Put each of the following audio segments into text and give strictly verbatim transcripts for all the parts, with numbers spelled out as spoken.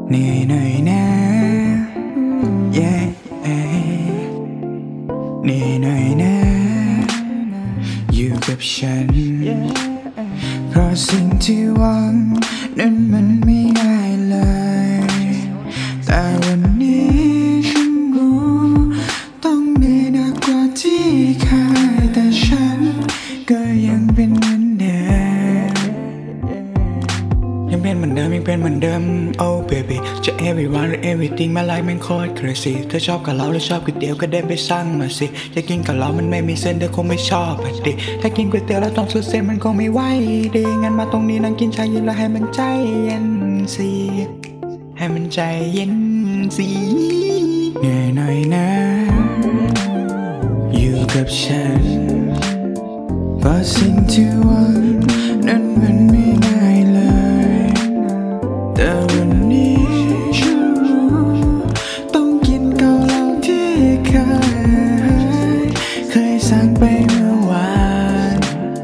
เหนื่อยหน่อยนะเย้เหนื่อยหน่อยนะอยู่กับฉันเพราะสิ่งที่หวังนั้นมันไม่ง่ายเลยแต่วันนี้ฉันรู้ต้องเหนื่อยหนักกว่าที่เคยแต่ฉันก็ยังเป็นเหมือนเดิมยังเป็นเหมือนเดิมยังเป็นเหมือนเดิม Oh baby จะ everyone หรือ everything my life มันโคตร crazy เธอชอบกับเราหรือชอบก๋วยเตี๋ยวก็ได้ไปสั่งมาสิจะกินกับเรามันไม่มีเส้นเธอคงไม่ชอบอ่ะดิถ้ากินก๋วยเตี๋ยวแล้วต้องสุดเส้นมันคงไม่ไหวดีงั้นมาตรงนี้นั่งกินชาเย็นแล้วให้มันใจเย็นสิให้มันใจเย็นสิเหนื่อยหน่อยนะอยู่กับฉันเพราะสิ่งที่หวังนั้นมันไม่ง่ายเลยแต่วันนี้ฉันรู้ต้องกินเกาเหลาที่เคยเคยสั่งไปเมื่อวาน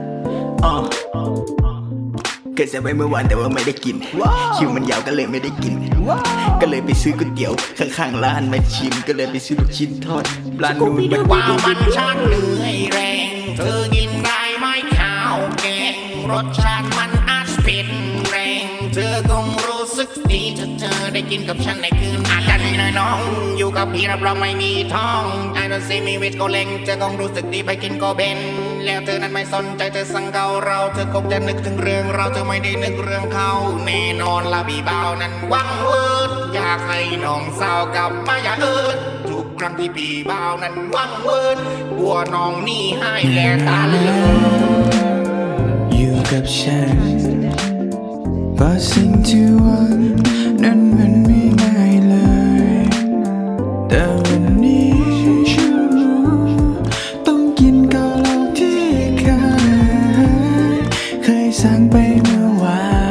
เคยสั่งไปเมื่อวานแต่ว่าไม่ได้กินคิวมันยาวก็เลยไม่ได้กินก็เลยไปซื้อก๋วยเตี๋ยวข้างๆร้านมาชิมก็เลยไปซื้อลูกชิ้นทอดร้านนู้นมันว้าวมันช่างเหนื่อยแรงเธอกินได้ไหมข้าวแกงรสชาติมันอาจเผ็ดแรงเธอคงรู้สึกดีถ้าเธอได้กินกับฉันในคืนอาจจะน้อยน้องอยู่กับพี่รับรองไม่มีท้อง I don't see me with ก็เล็งเธอคงรู้สึกดีไปกินก็เบนแล้วเธอนั้นไม่สนใจเธอสั่งเกาเราเธอคงจะนึกถึงเรื่องเราเธอไม่ได้นึกเรื่องเขาแน่นอนละพี่บ่าวนั้นหวังเวิร์ดอยากให้น้องสาวกลับมาอย่าเอิดทุกครั้งที่พี่บ่าวนั้นหวังเวิร์ดกลัวน้องนี่ให้แลตาเลืออยู่กับฉันเพราะสิ่งที่หวังนั้นมันไม่ง่ายเลยแต่วันนี้ฉันรู้ต้องกินเกาเหลาที่เคยเคยสั่งไปเมื่อวาน